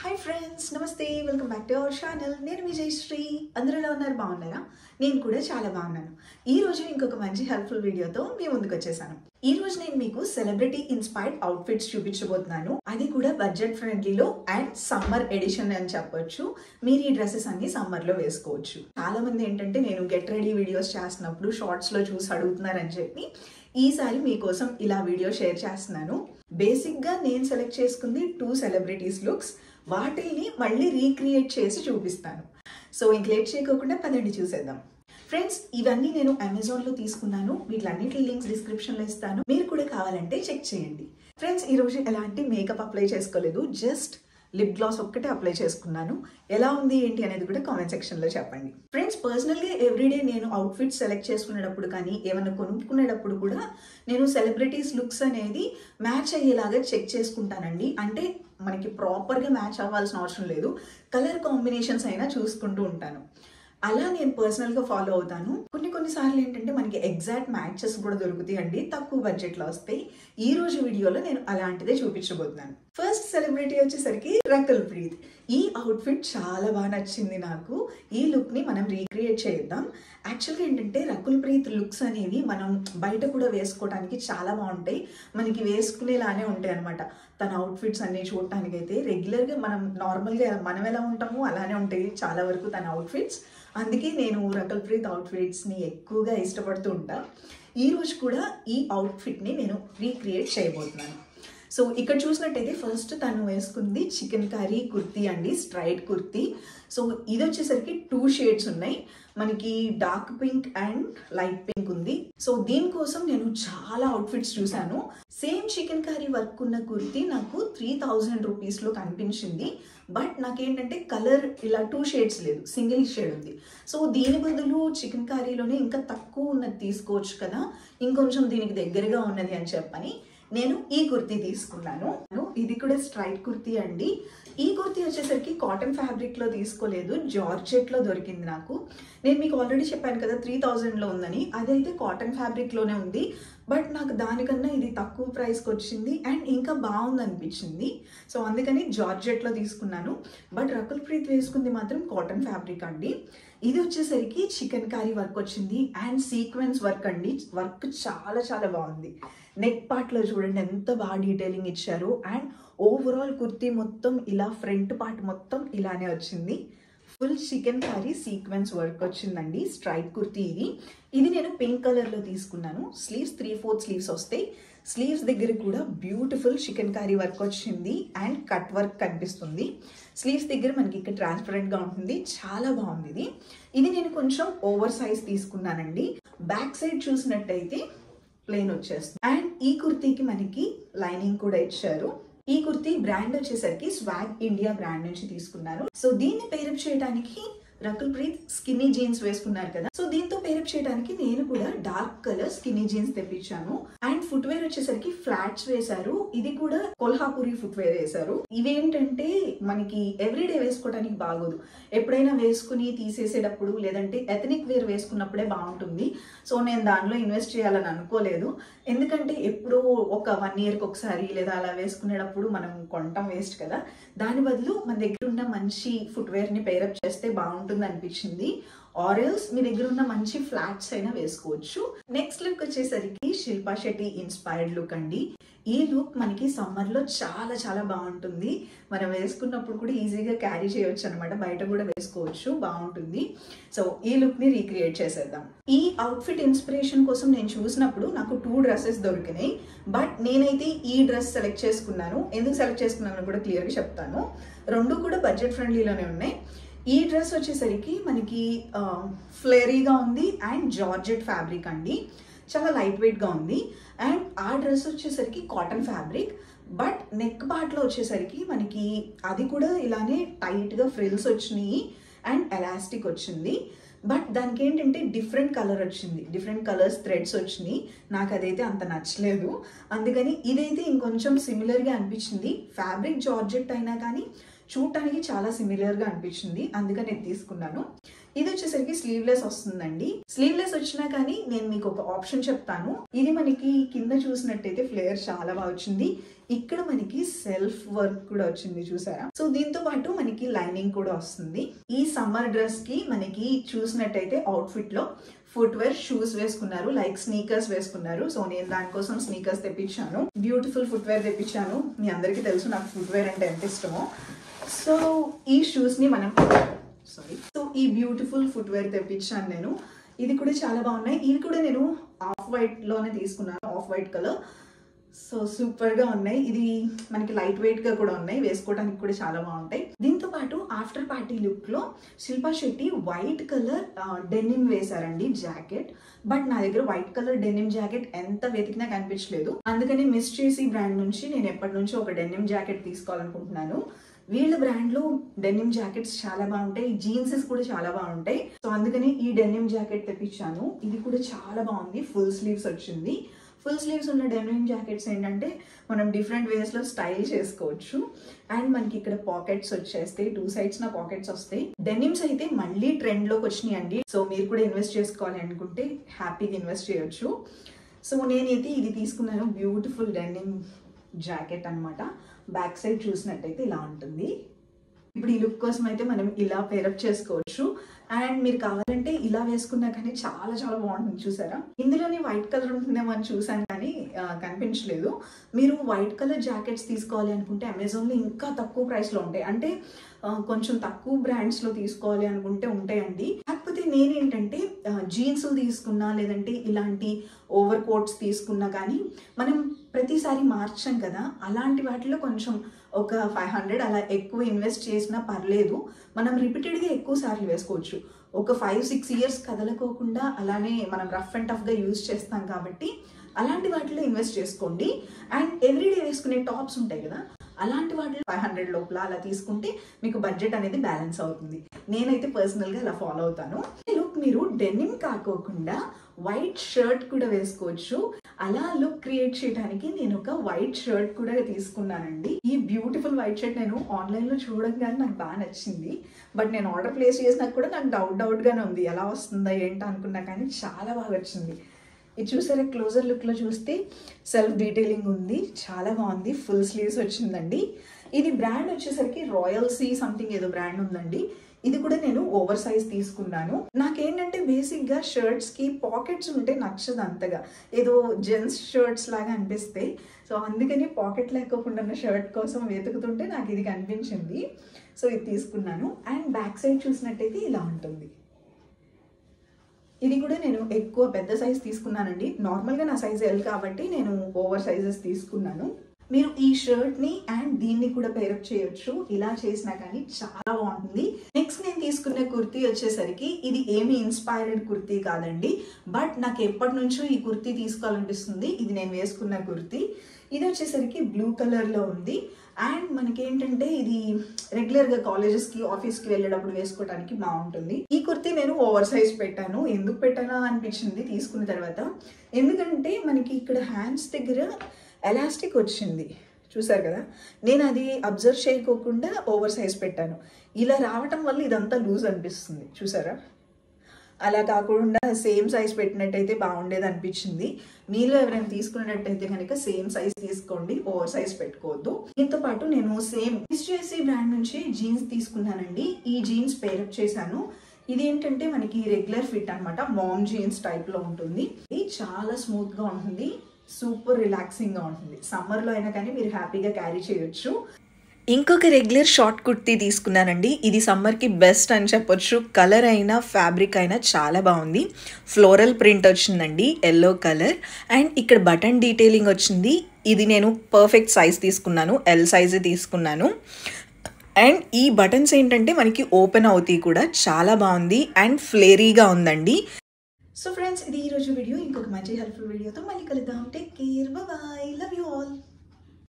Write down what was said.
Hi friends, నమస్తే. Welcome back to our channel. నేను మీ జయశ్రీ. అందరూ ఎలా ఉన్నారు? బాగున్నారా? నేను కూడా చాలా బాగున్నాను. ఈ రోజు ఇంకొక మంచి హెల్ప్ఫుల్ వీడియోతో మీ ముందుకు వచ్చేసాను. ఈ రోజు నేను మీకు సెలబ్రిటీ ఇన్స్పైర్డ్ అవుట్ఫిట్స్ చూపించబోతున్నాను. అది కూడా బడ్జెట్ ఫ్రెండ్లీలో అండ్ సమ్మర్ ఎడిషన్ అని చెప్పొచ్చు. మీరు ఈ డ్రెస్సెస్ అన్ని సమ్మర్ లో వేసుకోవచ్చు. చాలా మంది ఏంటంటే నేను గెట్ రెడీ వీడియోస్ చేస్తున్నప్పుడు షార్ట్స్ లో చూసి అడుగుతున్నారని చెప్పి ఈసారి మీకోసం ఇలా వీడియో షేర్ చేస్తున్నాను. బేసిక్ గా నేను సెలెక్ట్ చేసుకుంది 2 సెలబ్రిటీస్ లుక్స్. వాటిని మళ్ళీ రీక్రియేట్ చేసి చూపిస్తాను. సో ఇంక లేట్ చేయకోకుండా పదండి చూసేద్దాం. ఫ్రెండ్స్, ఇవన్నీ నేను అమెజాన్లో తీసుకున్నాను. వీటిలన్నిటి లింక్స్ డిస్క్రిప్షన్లో ఇస్తాను. మీరు కూడా కావాలంటే చెక్ చేయండి. ఫ్రెండ్స్, ఈరోజు ఎలాంటి మేకప్ అప్లై చేసుకోలేదు. జస్ట్ లిప్ గ్లాస్ ఒక్కటే అప్లై చేసుకున్నాను. ఎలా ఉంది ఏంటి అనేది కూడా కామెంట్ సెక్షన్లో చెప్పండి. ఫ్రెండ్స్, పర్సనల్గా ఎవ్రీడే నేను అవుట్ఫిట్ సెలెక్ట్ చేసుకునేటప్పుడు కానీ ఏమైనా కొనుక్కునేటప్పుడు కూడా నేను సెలబ్రిటీస్ లుక్స్ అనేది మ్యాచ్ అయ్యేలాగా చెక్ చేసుకుంటానండి. అంటే మనకి ప్రాపర్గా మ్యాచ్ అవ్వాల్సిన అవసరం లేదు, కలర్ కాంబినేషన్స్ అయినా చూసుకుంటూ ఉంటాను. అలా నేను పర్సనల్గా ఫాలో అవుతాను. కొన్నిసార్లు ఏంటంటే మనకి ఎగ్జాక్ట్ మ్యాచెస్ కూడా దొరుకుతాయి అండి, తక్కువ బడ్జెట్లో వస్తాయి. ఈ రోజు వీడియోలో నేను అలాంటిదే చూపించబోతున్నాను. ఫస్ట్ సెలబ్రిటీ వచ్చేసరికి రకుల్ ప్రీత్. ఈ అవుట్ఫిట్ చాలా బాగా నచ్చింది నాకు. ఈ లుక్ని మనం రీక్రియేట్ చేద్దాం. యాక్చువల్గా ఏంటంటే రకుల్ ప్రీత్ లుక్స్ అనేవి మనం బయట కూడా వేసుకోవడానికి చాలా బాగుంటాయి. మనకి వేసుకునేలానే ఉంటాయి అనమాట. తన అవుట్ఫిట్స్ అన్ని చూడటానికి అయితే రెగ్యులర్గా నార్మల్గా మనం ఎలా ఉంటామో అలానే ఉంటాయి చాలా వరకు తన అవుట్ఫిట్స్. అందుకే నేను రకుల్ ప్రీత్ అవుట్ఫిట్స్ని ఎక్కువగా ఇష్టపడుతూ ఉంటా. ఈరోజు కూడా ఈ అవుట్ఫిట్ని నేను రీక్రియేట్ చేయబోతున్నాను. సో ఇక్కడ చూసినట్టయితే ఫస్ట్ తను వేసుకుంది చికెన్ కర్రీ కుర్తీ అండి, స్ట్రైట్ కుర్తీ. సో ఇది వచ్చేసరికి 2 షేడ్స్ ఉన్నాయి. మనకి dark pink and light pink ఉంది. సో దీనికోసం నేను చాలా అవుట్ఫిట్స్ చూశాను. సేమ్ చికెన్ కర్రీ వర్క్ ఉన్న కుర్తీ నాకు 3000 రూపీస్లో కనిపించింది. బట్ నాకేంటంటే కలర్ ఇలా 2 షేడ్స్ లేదు, సింగిల్ షేడ్ ఉంది. సో దీని బదులు చికెన్ కర్రీలోనే ఇంకా తక్కువ ఉన్నది తీసుకోవచ్చు కదా, ఇంకొంచెం దీనికి దగ్గరగా ఉన్నది అని చెప్పని నేను ఈ కుర్తీ తీసుకున్నాను. ఇది కూడా స్ట్రైట్ కుర్తీ అండి. ఈ కుర్తీ వచ్చేసరికి కాటన్ ఫ్యాబ్రిక్లో తీసుకోలేదు, జార్జెట్లో దొరికింది నాకు. నేను మీకు ఆల్రెడీ చెప్పాను కదా 3000లో ఉందని. అదైతే కాటన్ ఫ్యాబ్రిక్లోనే ఉంది. బట్ నాకు దానికన్నా ఇది తక్కువ ప్రైస్కి వచ్చింది అండ్ ఇంకా బాగుంది అనిపించింది. సో అందుకని జార్జెట్లో తీసుకున్నాను. బట్ రకుల్ ప్రీత్ వేసుకుంది మాత్రం కాటన్ ఫ్యాబ్రిక్ అండి. ఇది వచ్చేసరికి చికెన్ కర్రీ వర్క్ వచ్చింది అండ్ సీక్వెన్స్ వర్క్ అండి. వర్క్ చాలా చాలా బాగుంది. నెక్ పార్ట్లో చూడండి ఎంత బాగా డీటెయిలింగ్ ఇచ్చారు. అండ్ ఓవరాల్ కుర్తీ మొత్తం ఇలా ఫ్రంట్ పార్ట్ మొత్తం ఇలానే వచ్చింది. Full chikankari sequence work వచ్చిందండి. స్ట్రైట్ కుర్తీ ఇది నేను పింక్ కలర్లో తీసుకున్నాను. స్లీవ్స్ 3/4 స్లీవ్స్ వస్తాయి. స్లీవ్స్ దగ్గర కూడా బ్యూటిఫుల్ చికెన్ కర్రీ వర్క్ వచ్చింది అండ్ కట్ వర్క్ కనిపిస్తుంది. స్లీవ్స్ దగ్గర మనకి ఇక్కడ ట్రాన్స్పరెంట్గా ఉంటుంది. చాలా బాగుంది ఇది నేను కొంచెం ఓవర్ సైజ్ తీసుకున్నానండి. బ్యాక్ సైడ్ చూసినట్టయితే ప్లెయిన్ వచ్చేస్తుంది. అండ్ ఈ కుర్తీకి మనకి లైనింగ్ కూడా ఇచ్చారు. ఈ కుర్తీ బ్రాండ్ వచ్చేసరికి స్వాగ్ ఇండియా బ్రాండ్ నుంచి తీసుకున్నారు. సో దీన్ని పేరప్ చేయడానికి రకుల్ ప్రీత్ స్కిన్నీ జీన్స్ వేసుకున్నారు కదా, సో దీంతో పేరప్ చేయడానికి నేను కూడా డార్క్ కలర్ స్కిన్నీ జీన్స్ తెప్పించాను. అండ్ ఫుట్ వేర్ వచ్చేసరికి ఫ్లాట్స్ వేశారు. ఇది కూడా కొల్హాపూరి ఫుట్ వేర్ వేశారు. ఇవేంటంటే మనకి ఎవ్రీడే వేసుకోవడానికి బాగోదు, ఎప్పుడైనా వేసుకుని తీసేసేటప్పుడు లేదంటే ఎథనిక్ వేర్ వేసుకున్నప్పుడే బాగుంటుంది. సో నేను దానిలో ఇన్వెస్ట్ చేయాలని అనుకోలేదు. ఎందుకంటే ఎప్పుడో ఒక 1 ఇయర్కి ఒకసారి లేదా అలా వేసుకునేటప్పుడు మనం కొంటాం వేస్ట్ కదా. దాని బదులు మన దగ్గర ఉన్న మంచి ఫుట్ వేర్ ని పేరప్ చేస్తే బాగుంటుంది అనిపించింది. ఆరెల్స్ మీ దగ్గర ఉన్న మంచి ఫ్లాట్స్ అయినా వేసుకోవచ్చు. నెక్స్ట్ లుక్ వచ్చేసరికి శిల్పా శెట్టి ఇన్స్పైర్డ్ లుక్ అండి. ఈ లుక్ మనకి సమ్మర్ లో చాలా చాలా బాగుంటుంది. మనం వేసుకున్నప్పుడు కూడా ఈజీగా క్యారీ చేయవచ్చు అనమాట, బయట కూడా వేసుకోవచ్చు, బాగుంటుంది. సో ఈ లుక్ ని రీక్రియేట్ చేసేద్దాం. ఈ అవుట్ఫిట్ ఇన్స్పిరేషన్ కోసం నేను చూసినప్పుడు నాకు 2 డ్రెస్సెస్ దొరికినాయి. బట్ నేనైతే ఈ డ్రెస్ సెలెక్ట్ చేసుకున్నాను. ఎందుకు సెలెక్ట్ చేసుకున్నాను కూడా క్లియర్గా చెప్తాను. 2 కూడా బడ్జెట్ ఫ్రెండ్లీలోనే ఉన్నాయి. ఈ డ్రెస్ వచ్చేసరికి మనకి ఫ్లేరీగా ఉంది అండ్ జార్జెట్ ఫ్యాబ్రిక్ అండి. చాలా లైట్ వెయిట్గా ఉంది. అండ్ ఆ డ్రెస్ వచ్చేసరికి కాటన్ ఫ్యాబ్రిక్. బట్ నెక్ పార్ట్లో వచ్చేసరికి మనకి అది కూడా ఇలానే టైట్గా ఫ్రిల్స్ వచ్చినాయి అండ్ ఎలాస్టిక్ వచ్చింది. బట్ దానికి ఏంటంటే డిఫరెంట్ కలర్ వచ్చింది, డిఫరెంట్ కలర్స్ థ్రెడ్స్ వచ్చినాయి. నాకు అదైతే అంత నచ్చలేదు. అందుకని ఇదైతే ఇంకొంచెం సిమిలర్గా అనిపించింది. ఫ్యాబ్రిక్ జార్జెట్ అయినా కానీ చూడటానికి చాలా సిమిలర్గా అనిపించింది, అందుకని నేను తీసుకున్నాను. ఇది వచ్చేసరికి స్లీవ్లెస్ వస్తుందండి. స్లీవ్లెస్ వచ్చినా కానీ నేను మీకు ఒక ఆప్షన్ చెప్తాను. ఇది మనకి కింద చూసినట్టయితే ఫ్లేయర్ చాలా బాగా వచ్చింది. ఇక్కడ మనకి సెల్ఫ్ వర్క్ కూడా వచ్చింది, చూసారా? సో దీంతో పాటు మనకి లైనింగ్ కూడా వస్తుంది. ఈ సమ్మర్ డ్రెస్ కి మనకి చూసినట్టయితే అవుట్ఫిట్ లో ఫుట్ వేర్, షూస్ వేసుకున్నారు, లైక్ స్నీకర్స్ వేసుకున్నారు. సో నేను దానికోసం స్నీకర్స్ తెప్పించాను, బ్యూటిఫుల్ ఫుట్ వేర్ తెప్పించాను. మీ అందరికీ తెలుసు నాకు ఫుట్ వేర్ అంటే ఎంత ఇష్టమో. సో ఈ షూస్ ని మనం ఈ బ్యూటిఫుల్ ఫుట్ వేర్ తెప్పించాను నేను. ఇది కూడా చాలా బాగున్నాయి. ఇవి కూడా నేను ఆఫ్ వైట్ లోనే తీసుకున్నాను, off white colour. So super గా ఉన్నాయి. ఇది మనకి లైట్ వెయిట్ గా కూడా ఉన్నాయి, వేసుకోవడానికి కూడా చాలా బాగుంటాయి. దీంతో పాటు ఆఫ్టర్ పార్టీ లుక్ లో Shilpa Shetty white colour denim వేశారండి జాకెట్. బట్ నా దగ్గర వైట్ కలర్ డెనిమ్ జాకెట్ ఎంత వెతికినా కనిపించలేదు. అందుకని మిస్ చేసి బ్రాండ్ నుంచి నేను ఎప్పటి నుంచో ఒక డెనిమ్ జాకెట్ తీసుకోవాలనుకుంటున్నాను. వీళ్ళ బ్రాండ్ లో డెనిమ్ జాకెట్స్ చాలా బాగుంటాయి, జీన్సెస్ కూడా చాలా బాగుంటాయి. సో అందుకని ఈ డెనిమ్ జాకెట్ తెప్పించాను. ఇది కూడా చాలా బాగుంది, ఫుల్ స్లీవ్స్ వచ్చింది. ఫుల్ స్లీవ్స్ ఉన్న డెనిమ్ జాకెట్స్ ఏంటంటే మనం డిఫరెంట్ వేస్ లో స్టైల్ చేసుకోవచ్చు. అండ్ మనకి ఇక్కడ పాకెట్స్ వచ్చేస్తాయి, 2 sides నా పాకెట్స్ వస్తాయి. డెనిమ్స్ అయితే మళ్ళీ ట్రెండ్ లోకి వచ్చినాయి అండి. సో మీరు కూడా ఇన్వెస్ట్ చేసుకోవాలి అనుకుంటే హ్యాపీగా ఇన్వెస్ట్ చేయొచ్చు. సో నేనైతే ఇది తీసుకున్నాను, బ్యూటిఫుల్ డెనిమ్ జాకెట్ అనమాట. బ్యాక్ సైడ్ చూసినట్టయితే ఇలా ఉంటుంది. ఇప్పుడు ఈ లుక్ కోసం అయితే మనం ఇలా పేరప్ చేసుకోవచ్చు. అండ్ మీరు కావాలంటే ఇలా వేసుకున్నా కానీ చాలా చాలా బాగుంటుంది, చూసారా? ఇందులోనే వైట్ కలర్ ఉంటుందేమో అని చూసాను కానీ కనిపించలేదు. మీరు వైట్ కలర్ జాకెట్స్ తీసుకోవాలి అనుకుంటే అమెజాన్లో ఇంకా తక్కువ ప్రైస్లో ఉంటాయి. అంటే కొంచెం తక్కువ బ్రాండ్స్లో తీసుకోవాలి అనుకుంటే ఉంటాయండి. కాకపోతే నేనేంటంటే జీన్స్ తీసుకున్నా లేదంటే ఇలాంటి ఓవర్ కోట్స్ తీసుకున్నా కానీ మనం ప్రతిసారి మార్చాం కదా, అలాంటి వాటిలో కొంచెం ఒక 500 అలా ఎక్కువ ఇన్వెస్ట్ చేసినా పర్లేదు. మనం రిపీటెడ్గా ఎక్కువ సార్లు వేసుకోవచ్చు. ఒక 5-6 years కదలకోకుండా అలానే మనం రఫ్ అండ్ టఫ్గా యూజ్ చేస్తాం కాబట్టి అలాంటి వాటిలో ఇన్వెస్ట్ చేసుకోండి. అండ్ ఎవ్రీడే వేసుకునే టాప్స్ ఉంటాయి కదా, అలాంటి వాటిలో 500 లోపల అలా తీసుకుంటే మీకు బడ్జెట్ అనేది బ్యాలెన్స్ అవుతుంది. నేనైతే పర్సనల్గా అలా ఫాలో అవుతాను. లుక్ మీరు డెనిమ్ కాకోకుండా వైట్ షర్ట్ కూడా వేసుకోవచ్చు. అలా లుక్ క్రియేట్ చేయడానికి నేను ఒక వైట్ షర్ట్ కూడా తీసుకున్నానండి. ఈ బ్యూటిఫుల్ వైట్ షర్ట్ నేను ఆన్లైన్లో చూడగానే నాకు బాగా నచ్చింది. బట్ నేను ఆర్డర్ ప్లేస్ చేసినా కూడా నాకు డౌట్గానే ఉంది, ఎలా వస్తుందా ఏంటో అనుకున్నా కానీ చాలా బాగా వచ్చింది. ఇది చూసారా, క్లోజర్ లుక్లో చూస్తే సెల్ఫ్ డీటెయిలింగ్ ఉంది, చాలా బాగుంది. ఫుల్ స్లీవ్స్ వచ్చిందండి. ఇది బ్రాండ్ వచ్చేసరికి రాయల్ సీ సంథింగ్ ఏదో బ్రాండ్ ఉందండి. ఇది కూడా నేను ఓవర్ సైజ్ తీసుకున్నాను. నాకేంటంటే బేసిక్గా షర్ట్స్కి పాకెట్స్ ఉంటే నచ్చదు అంతగా, ఏదో జెంట్స్ షర్ట్స్ లాగా అనిపిస్తాయి. సో అందుకని పాకెట్ లేకోకుండా ఉన్న షర్ట్ కోసం వెతుకుతుంటే నాకు ఇది కనిపించింది. సో ఇది తీసుకున్నాను. అండ్ బ్యాక్ సైడ్ చూసినట్టయితే ఇలా ఉంటుంది. ఇది కూడా నేను ఎక్కువ పెద్ద సైజ్ తీసుకున్నానండి. నార్మల్గా నా సైజ్ ఎల్ కాబట్టి నేను ఓవర్ సైజెస్ తీసుకున్నాను. మీరు ఈ షర్ట్ని అండ్ దీన్ని కూడా పేరప్ చేయొచ్చు. ఇలా చేసినా కానీ చాలా బాగుంటుంది. నెక్స్ట్ నేను తీసుకున్న కుర్తీ వచ్చేసరికి ఇది ఏమి ఇన్స్పైర్డ్ కుర్తీ కాదండి, బట్ నాకు ఎప్పటి నుంచో ఈ కుర్తీ తీసుకోవాలనిపిస్తుంది. ఇది నేను వేసుకున్న కుర్తీ. ఇది వచ్చేసరికి బ్లూ కలర్లో ఉంది. అండ్ మనకేంటంటే ఇది రెగ్యులర్గా కాలేజెస్కి ఆఫీస్కి వెళ్ళేటప్పుడు వేసుకోవడానికి బాగుంటుంది. ఈ కుర్తీ నేను ఓవర్ సైజ్ పెట్టాను. ఎందుకు పెట్టానా అనిపించింది తీసుకున్న తర్వాత. ఎందుకంటే మనకి ఇక్కడ హ్యాండ్స్ దగ్గర ఎలాస్టిక్ వచ్చింది, చూసారు కదా. నేను అది అబ్జర్వ్ చేయకోకుండా ఓవర్ సైజ్ పెట్టాను. ఇలా రావటం వల్ల ఇదంతా లూజ్ అనిపిస్తుంది, చూసారా. అలా కాకుండా సేమ్ సైజ్ పెట్టినట్టయితే బాగుండేది అనిపించింది. మీలో ఎవరైనా తీసుకున్నట్టయితే కనుక సేమ్ సైజ్ తీసుకోండి, ఓవర్ సైజ్ పెట్టుకోవద్దు. దీంతో పాటు నేను సేమ్ HJC బ్రాండ్ నుంచి జీన్స్ తీసుకున్నానండి. ఈ జీన్స్ పేరప్ చేశాను. ఇది ఏంటంటే మనకి రెగ్యులర్ ఫిట్ అనమాట, మామ్ జీన్స్ టైప్లో ఉంటుంది. ఇది చాలా స్మూత్గా ఉంటుంది, సూపర్ రిలాక్సింగ్గా ఉంటుంది. సమ్మర్లో అయినా కానీ మీరు హ్యాపీగా క్యారీ చేయొచ్చు. ఇంకొక రెగ్యులర్ షార్ట్ కుర్తీ తీసుకున్నానండి. ఇది సమ్మర్కి బెస్ట్ అని చెప్పొచ్చు. కలర్ అయినా ఫ్యాబ్రిక్ అయినా చాలా బాగుంది. ఫ్లోరల్ ప్రింట్ వచ్చిందండి, ఎల్లో కలర్. అండ్ ఇక్కడ బటన్ డీటెయిలింగ్ వచ్చింది. ఇది నేను పర్ఫెక్ట్ సైజ్ తీసుకున్నాను, ఎల్ సైజే తీసుకున్నాను. అండ్ ఈ బటన్స్ ఏంటంటే మనకి ఓపెన్ అవుతాయి కూడా, చాలా బాగుంది అండ్ ఫ్లేరీగా ఉందండి. సో ఫ్రెండ్స్, ఇది ఈరోజు వీడియో. ఇంకొక మంచి హెల్ప్ఫుల్ వీడియోతో మళ్ళీ కలుద్దాం. Take care, bye, love you all.